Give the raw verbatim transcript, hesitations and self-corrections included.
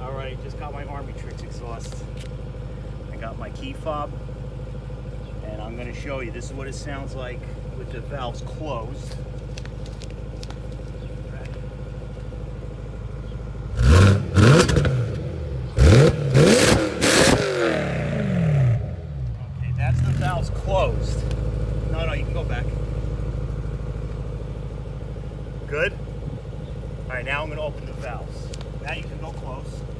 Alright, just got my Armytrix exhaust. I got my key fob, and I'm going to show you. This is what it sounds like with the valves closed. Okay, that's the valves closed. No, no, you can go back. Good? Alright, now I'm going to open the valves. Now you can go close.